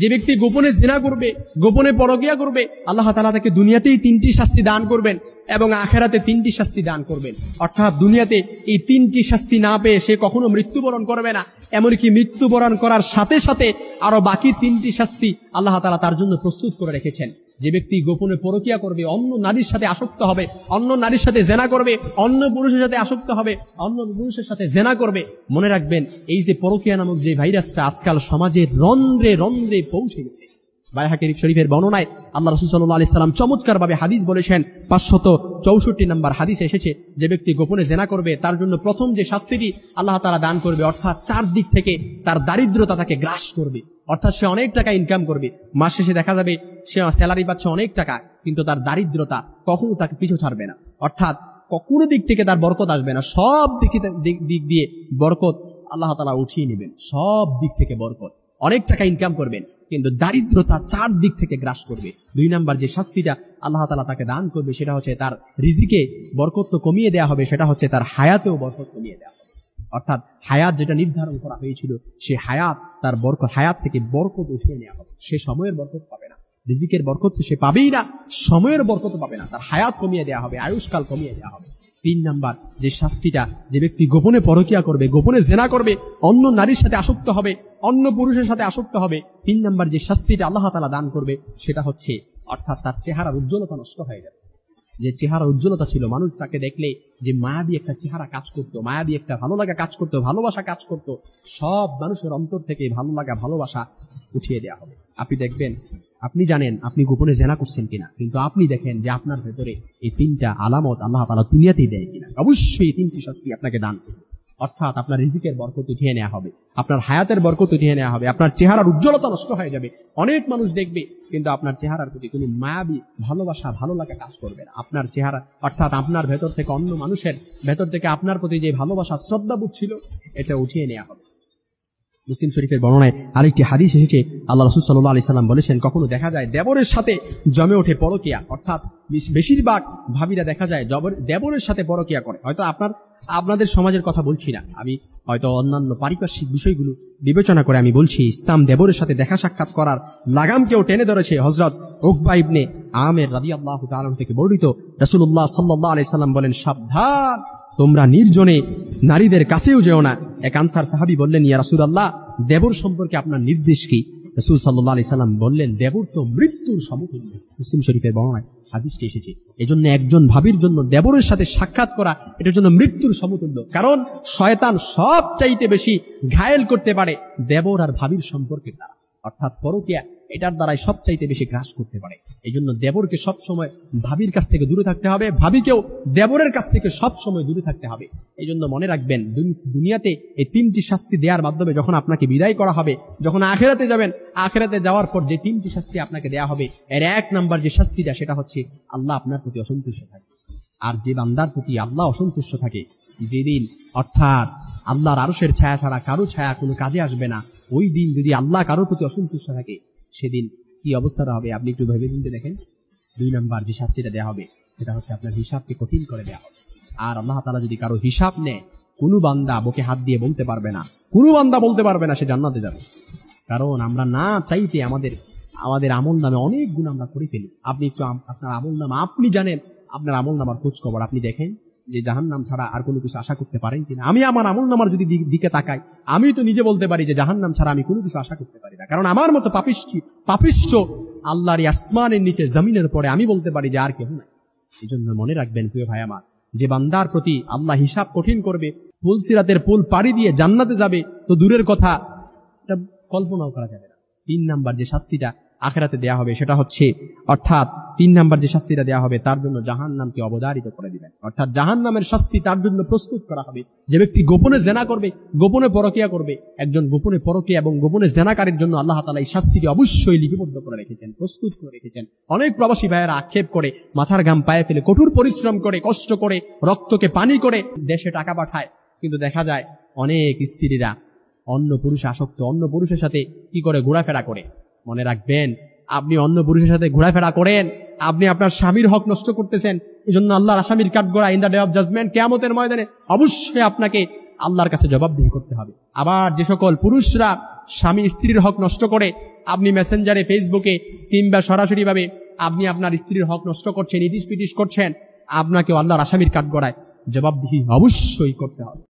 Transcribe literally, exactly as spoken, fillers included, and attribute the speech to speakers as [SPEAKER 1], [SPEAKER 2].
[SPEAKER 1] যে ব্যক্তি গোপনে জিনা করবে, গোপনে পরকিয়া করবে, আল্লাহ তাআলা তাকে দুনিয়াতেই তিনটি শাস্তি দান করবেন এবং আখিরাতে তিনটি শাস্তি দান করবেন। অর্থাৎ দুনিয়াতে এই তিনটি শাস্তি না পেয়ে সে কখনো মৃত্যুবরণ করবে না, এমনকি মৃত্যুবরণ করার সাথে সাথে আরো বাকি তিনটি শাস্তি আল্লাহ তাআলা তার জন্য প্রস্তুত করে রেখেছেন। যে ব্যক্তি গোপনে পরকিয়া করবে, অন্য নারীর সাথে আসক্ত হবে, অন্য নারীর সাথে জেনা করবে, অন্য পুরুষের সাথে আসক্ত হবে, অন্য পুরুষের সাথে জেনা করবে, মনে রাখবেন এই যে পরকিয়া নামক যে ভাইরাসটা আজকাল সমাজের রন্ধ্রে রন্ধ্রে পৌঁছে গেছে। বাইহাকী শরীফের বর্ণনায় আল্লাহ রাসূল সাল্লাল্লাহু আলাইহি সাল্লাম চমৎকার ভাবে হাদিস বলেছেন, পাঁচশত চৌষট্টি নম্বর হাদিসে এসেছে, যে ব্যক্তি গোপনে জেনা করবে তার জন্য প্রথম যে শাস্তিটি আল্লাহ তাআলা দান করবে, অর্থাৎ চার দিক থেকে তার দারিদ্রতা তাকে গ্রাস করবে। অর্থাৎ সে অনেক টাকা ইনকাম করবে, মাস শেষে দেখা যাবে সে স্যালারি পাচ্ছে অনেক টাকা, কিন্তু তার দারিদ্রতা কখনো তাকে পিছু ছাড়বে না। অর্থাৎ কোনো দিক থেকে তার বরকত আসবে না, সব দিক দিক দিয়ে বরকত আল্লাহ তাআলা উঠিয়ে নেবেন, সব দিক থেকে বরকত। অনেক টাকা ইনকাম করবেন কিন্তু দারিদ্রতা চার দিক থেকে গ্রাস করবে। দুই নাম্বার যে শাস্তিটা আল্লাহ তাআলা তাকে দান করবে সেটা হচ্ছে তার রিজিকে বরকত তো কমিয়ে দেওয়া হবে, সেটা হচ্ছে তার হায়াতেও বরকত কমিয়ে দেওয়া হবে। অর্থাৎ হায়াত যেটা নির্ধারণ করা হয়েছিল সে হায়াত তার বরকত হায়াত থেকে বরকত উঠিয়ে নেওয়া হবে, সে সময়ের বরকত পাবে না, রিজিকের বরকত সে পাবেই না, সময়ের বরকত পাবে না, তার হায়াত কমিয়ে দেওয়া হবে, আয়ুষ্কাল কমিয়ে দেওয়া হবে। তিন নাম্বার যে শাস্তিটা, যে ব্যক্তি গোপনে পরকিয়া করবে, গোপনে জেনা করবে, অন্য নারীর সাথে আসক্ত হবে, অন্য পুরুষের সাথে আসক্ত হবে, তিন নাম্বার যে শাস্তিটা আল্লাহ তাআলা দান করবে সেটা হচ্ছে অর্থাৎ তার চেহারার উজ্জ্বলতা নষ্ট হয়ে যাবে। যে চেহারা উজ্জ্বলতা ছিল, মানুষ তাকে দেখলে যে মায়াবী একটা চেহারা কাজ করতো, মায়াবী একটা ভালো লাগা কাজ করতো, ভালোবাসা কাজ করতো, সব মানুষের অন্তর থেকে ভালো লাগা ভালোবাসা উঠিয়ে দেওয়া হবে। আপনি দেখবেন, আপনি জানেন আপনি গোপনে জেনা করছেন কিনা, কিন্তু আপনি দেখেন যে আপনার ভেতরে এই তিনটা আলামত আল্লাহ তাআলা দুনিয়াতেই দেয় কিনা। অবশ্যই এই তিনটি শাস্তি আপনাকে দান করবে। অর্থাৎ আপনার রিজিকের বরকত উঠিয়ে নেওয়া হবে, আপনার হায়াতের বরকত উঠিয়ে নেওয়া হবে, আপনার চেহারার উজ্জ্বলতা নষ্ট হয়ে যাবে। অনেক মানুষ দেখবে কিন্তু আপনার চেহারার প্রতি কোনো মায়াবী ভালোবাসা ভালো লাগা কাজ করবে না। আপনার চেহারা অর্থাৎ আপনার ভেতর থেকে অন্য মানুষের ভেতর থেকে আপনার প্রতি যে ভালোবাসা শ্রদ্ধাবোধ ছিল এটা উঠিয়ে নেওয়া হবে। মুসলিম শরীফের বর্ণনায় আরেকটি হাদিস এসেছে, আল্লাহ রাসূল সাল্লাল্লাহু আলাইহি সাল্লাম বলেছেন, কখনো দেখা যায় দেবরের সাথে জমে ওঠে পরকিয়া, অর্থাৎ বেশিরভাগ ভাবিরা দেখা যায় দেবরের সাথে পরকিয়া করে। হয়তো আপনার আপনাদের সমাজের কথা বলছি না, আমি হয়তো অন্যান্য পারিপার্শ্বিক বিষয়গুলো বিবেচনা করে আমি বলছি। ইসলাম দেবরের সাথে দেখা সাক্ষাৎ করার লাগামকেও টেনে ধরেছে। হযরত উকবা ইবনে আমের রাদিয়াল্লাহু তাআলা থেকে বর্ণিত, রাসূলুল্লাহ সাল্লাল্লাহু আলাইহি সাল্লাম বলেন, সাবধান, তোমরা নির্জনে নারীদের কাছেও যেও না। এক আনসার সাহাবী বললেন, ইয়া রাসূলুল্লাহ, দেবর সম্পর্কে আপনার নির্দেশ কি? রাসূল সাল্লাল্লাহু আলাইহি সাল্লাম বললেন, দেবর তো মৃত্যুর সমতুল্য। মুসলিম শরীফের বর্ণনায় হাদিসটি এসেছে। এজন্য একজন ভাবির জন্য দেবরের সাথে সাক্ষাৎ করা এটার জন্য মৃত্যুর সমতুল্য, কারণ শয়তান সব চাইতে বেশি ঘায়েল করতে পারে দেবর আর ভাবির সম্পর্কের দ্বারা, অর্থাৎ পরকীয়া এটার দ্বারাই সব চাইতে বেশি গ্রাস করতে পারে। এই জন্য দেবরকে সব সময় ভাবির কাছ থেকে দূরে থাকতে হবে, ভাবিকেও দেবরের কাছ থেকে সব সময় দূরে থাকতে হবে। এই জন্য মনে রাখবেন, দুনিয়াতে এই তিনটি শাস্তি দেওয়ার মাধ্যমে যখন আপনাকে বিদায় করা হবে, যখন আখিরাতে যাবেন, আখিরাতে যাওয়ার পর যে তিনটি শাস্তি আপনাকে দেয়া হবে, এর এক নাম্বার যে শাস্তিটা সেটা হচ্ছে আল্লাহ আপনার প্রতি অসন্তুষ্ট থাকে। আর যে বান্দার প্রতি আল্লাহ অসন্তুষ্ট থাকে, যেদিন অর্থাৎ আল্লাহর আরশের ছায়া ছাড়া কারো ছায়া কোনো কাজে আসবে না, ওই দিন যদি আল্লাহ কারোর প্রতি অসন্তুষ্ট থাকে, সেদিন কি অবস্থাটা হবে আপনি একটু ভেবে চিন্তে দেখেন। দুই নাম্বার যে শাস্তিটা দেওয়া হবে সেটা হচ্ছে আপনার হিসাবকে কঠিন করে দেওয়া হবে। আর আল্লাহ তাআলা যদি কারো হিসাব নেয়, কোনো বান্দা বুকে হাত দিয়ে বলতে পারবে না, কোনো বান্দা বলতে পারবে না সে জান্নাতে যাবে। কারণ আমরা না চাইতে আমাদের আমাদের আমল নামে অনেক গুণ আমরা করে ফেলি। আপনি একটু আপনার আমল নামা আপনি জানেন, আপনার আমল নামার খোঁজ খবর আপনি দেখেন যে জাহান্নাম ছাড়া আর কোনো কিছু আশা করতে পারেন কিনা। আমি আমার আমল নামার যদি দিকে তাকাই, আমি তো নিজে বলতে পারি যে জাহান্নাম ছাড়া আমি কোনো কিছু আশা করতে পারি না, কারণ আমার মতো পাপিষ্টি পাপিষ্ঠ আল্লাহর আসমানের নিচে জমিনের পরে আমি বলতে পারি যে আর কেউ নাই। এই জন্য মনে রাখবেন প্রিয় ভাই আমার, যে বান্দার প্রতি আল্লাহ হিসাব কঠিন করবে, পুলসিরাতের পুল পাড়ি দিয়ে জান্নাতে যাবে তো দূরের কথা, এটা কল্পনাও করা যাবে না। তিন নাম্বার যে শাস্তিটা আখিরাতে দেয়া হবে সেটা হচ্ছে, অর্থাৎ তিন নাম্বার যে শাস্তিটা দেয়া হবে তার জন্য জাহান্নামকে অবধারিত করে দিবেন, অর্থাৎ জাহান্নামের শাস্তি তার জন্য প্রস্তুত করা হবে। যে ব্যক্তি গোপনে জেনা করবে, গোপনে পরকিয়া করবে, একজন গোপনে পরকিয়া এবং গোপনে জেনাকারীর জন্য আল্লাহ তাআলা এই শাস্তিটি অবশ্যই লিপিবদ্ধ করে রেখেছেন, প্রস্তুত করে রেখেছেন। অনেক প্রবাসী ভাইয়েরা আক্ষেপ করে, মাথার ঘাম পায়ে ফেলে, কঠোর পরিশ্রম করে, কষ্ট করে, রক্তকে পানি করে দেশে টাকা পাঠায়, কিন্তু দেখা যায় অনেক স্ত্রীরা অন্য পুরুষে আসক্ত, অন্য পুরুষের সাথে কি করে ঘোরাফেরা করে। মনে রাখবেন, আপনি অন্য পুরুষের সাথে ঘোরাফেরা করেন, আপনি আপনার স্বামীর হক নষ্ট করতেছেন। এই জন্য আল্লাহর আসামির কাঠগড়া in the day of judgement, কিয়ামতের ময়দানে অবশ্যই আপনাকে আল্লাহর কাছে জবাবদিহি করতে হবে। আবার যে সকল পুরুষরা স্বামী স্ত্রীর হক নষ্ট করে, আপনি মেসেঞ্জারে, ফেসবুকে কিংবা সরাসরি ভাবে আপনি আপনার স্ত্রীর হক নষ্ট করছেন, ইটিস পিটিস করছেন, আপনাকে আল্লাহর আসামির কাঠগড়ায় জবাবদিহি অবশ্যই করতে হবে।